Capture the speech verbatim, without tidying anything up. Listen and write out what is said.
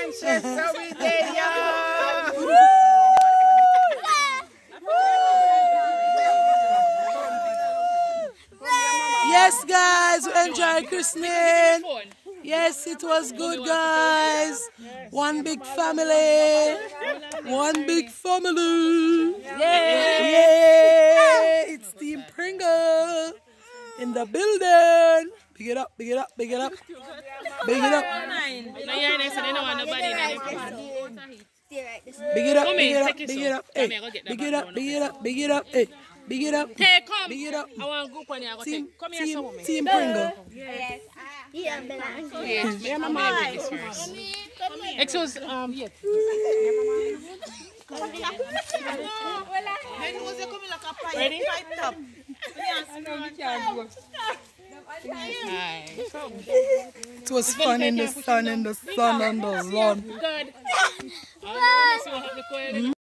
Manchester we there, yeah. Yes, guys, we enjoyed christening. Yes, it was good, guys. One big family. One big family. Yeah. It's Team Pringle in the building. Big it up, big it up, big it up. Big it up. Big it up, big it up, big it up. Hey, big it up, big it up, big it up. Hey, big it up. Hey, come. Big it up. I want to go on here. Team, Come here, team, some team Pringle. Yes. Yeah, Yes. Yeah, mama. This first. Excuse, um, yeah. Ready? It was fun in the sun, in the sun, and the sun. Good.